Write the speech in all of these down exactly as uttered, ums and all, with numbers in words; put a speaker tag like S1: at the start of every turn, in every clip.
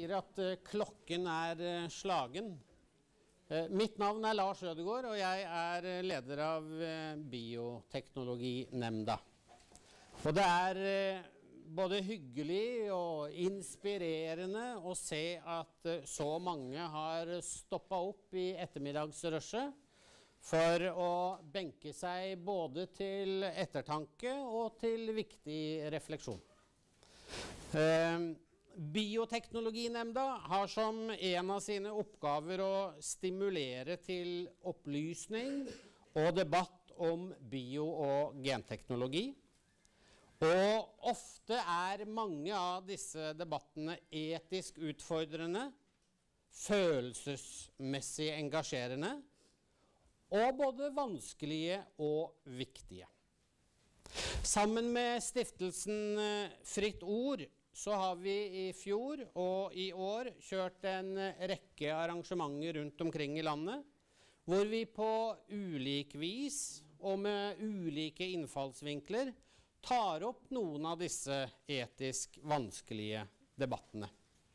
S1: sier at uh, klokken er uh, slagen. Uh, mitt navn er Lars Ødegård, og jeg er uh, leder av uh, Bioteknologinemnda. Og det er uh, både hyggelig og inspirerende å se at uh, så mange har stoppet opp i ettermiddagsrushet for å benke seg både til ettertanke og til viktig refleksjon. Uh, Bioteknologinemnda har som en av sine oppgaver å stimulere til opplysning og debatt om bio- og genteknologi. Og ofte er mange av disse debattene etisk utfordrende, følelsesmessig engasjerende, og både vanskelige og viktige. Sammen med stiftelsen Fritt Ord så har vi i fjor og i år kjørt en rekke arrangementer rundt omkring i landet, hvor vi på ulik vis og med ulike innfallsvinkler tar opp noen av disse etisk vanskelige debattene.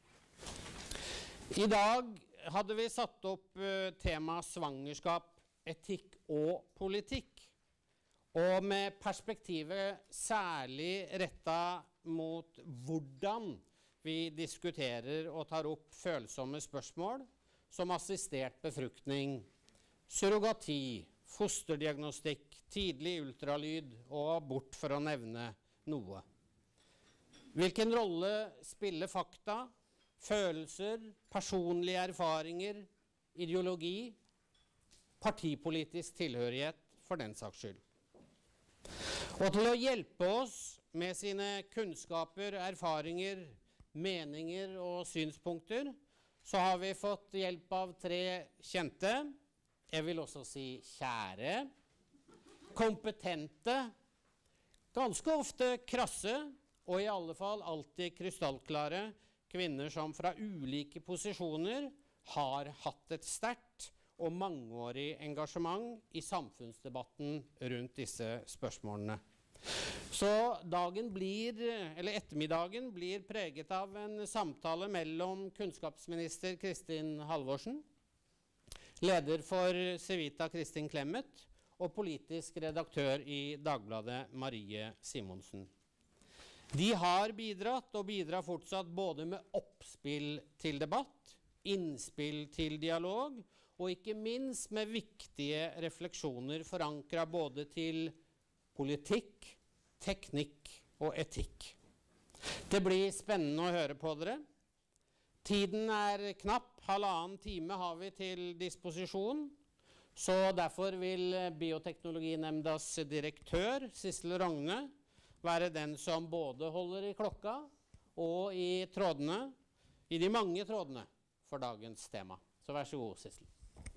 S1: I dag hadde vi satt opp tema svangerskap, etikk og politikk, og med perspektivet særlig rettet mot hvordan vi diskuterer og tar opp følsomme spørsmål som assistert befruktning, surrogati, fosterdiagnostikk, tidlig ultralyd og abort, for å nevne noe. Hvilken rolle spiller fakta, følelser, personlige erfaringer, ideologi, partipolitisk tilhørighet for den saks skyld? Og til å hjelpe oss med sine kunnskaper, erfaringer, meninger og synspunkter, så har vi fått hjelp av tre kjente, jeg vil også si kjære, kompetente, ganske ofte krasse, og i alle fall alltid krystallklare kvinner som fra ulike posisjoner har hatt et sterkt og mangeårig engasjement i samfunnsdebatten rundt disse spørsmålene. Så dagen blir, eller ettermiddagen blir preget av en samtale mellom kunnskapsminister Kristin Halvorsen, leder for Civita Kristin Clemet, og politisk redaktør i Dagbladet Marie Simonsen. De har bidratt og bidrar fortsatt både med oppspill til debatt, innspill til dialog, og ikke minst med viktige refleksjoner forankret både til politikk, teknikk og etikk. Det blir spennende å høre på dere. Tiden er knapp, halvannen time har vi til disposisjon, så derfor vil Bioteknologinemndas direktør, Sissel Rogne, være den som både holder i klokka og i trådene, i de mange trådene for dagens tema. Så vær så god, Sissel.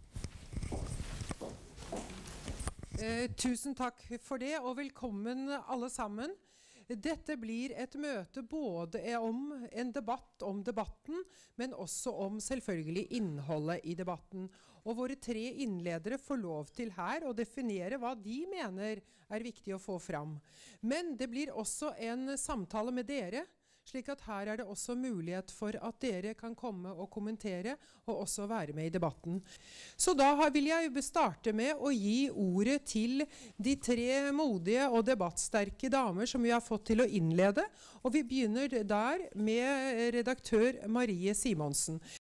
S2: Eh, tusen takk for det, og velkommen alle sammen. Dette blir et møte både om en debatt om debatten, men også om selvfølgelig innholdet i debatten. Og våre tre innledere får lov til her å definere hva de mener er viktig å få fram. Men det blir også en samtale med dere, slik at her er det også mulighet for at dere kan komme og kommentere og også være med i debatten. Så da vil jeg starte med å gi ordet til de tre modige og debattsterke damer som vi har fått til å innlede, og vi begynner der med redaktør Marie Simonsen.